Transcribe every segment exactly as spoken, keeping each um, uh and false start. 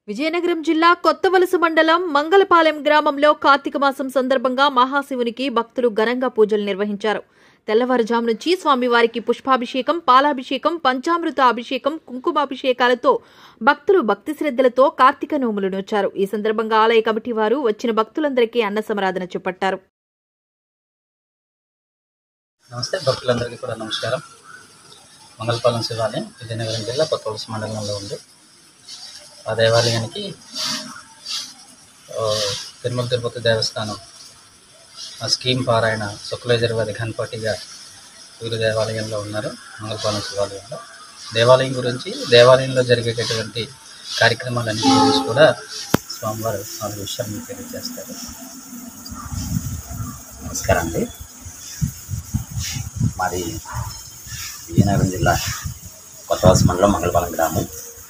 విజయనగరం జిల్లా కొత్తవలస మండలం మంగళపాలెం గ్రామంలో కార్తీక మాసం సందర్భంగా మహాశివునికి భక్తులు ఘనంగా పూజలు నిర్వహించారు. తెల్లవారుజాము నుంచి స్వామివారికి పుష్పాభిషేకం, పాలాభిషేకం, పంచామృత అభిషేకం, కుంకుమాభిషేకాలతో భక్తులు భక్తి శ్రద్ధలతో కార్తీక నోములు నోచారు. ఈ సందర్భంగా ఆలయ కమిటీ వారు వచ్చిన భక్తులందరికీ అన్న సమరాధన చేపట్టారు. నమస్తే భక్తులందరికీ కూడా నమస్కారం. మంగళపాలెం శివాలయం విజయనగరం జిల్లా కొత్తవలస మండలంలో ఉంది. ఆ దేవాలయానికి తిరుమల తిరుపతి దేవస్థానం ఆ స్కీమ్ పారాయణ శుక్లయజుర్వేద ఘనపాటిగా వీరు దేవాలయంలో ఉన్నారు. మంగళపాలెం శివాలయంలో దేవాలయం గురించి, దేవాలయంలో జరిగేటటువంటి కార్యక్రమాలన్నిటి గురించి కూడా స్వామివారు నాలుగు విషయాలను తెలియజేస్తారు. నమస్కారం అండి. మాది విజయనగరం జిల్లా కొత్తవలస మండలం మంగళపాలెం గ్రామం.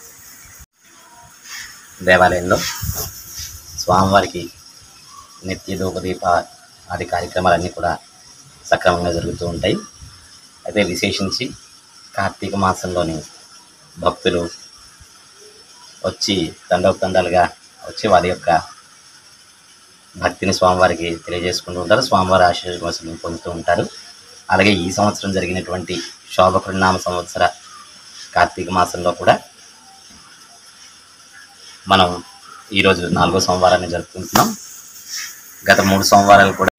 దేవాలయంలో స్వామివారికి నిత్య ధూపదీప ఆది కార్యక్రమాలన్నీ కూడా సక్రమంగా జరుగుతూ ఉంటాయి. అయితే విశేషించి కార్తీక మాసంలోని భక్తులు వచ్చి తండోపతండాలుగా వచ్చి వారి యొక్క భక్తిని స్వామివారికి తెలియజేసుకుంటూ ఉంటారు. స్వామివారి ఆశీర్వాదాలను పొందుతూ ఉంటారు. అలాగే ఈ సంవత్సరం జరిగినటువంటి శోభకృనామ సంవత్సర కార్తీక మాసంలో కూడా మనం ఈరోజు నాలుగో సోమవారాన్ని జరుపుకుంటున్నాం. గత మూడు సోమవారాలు కూడా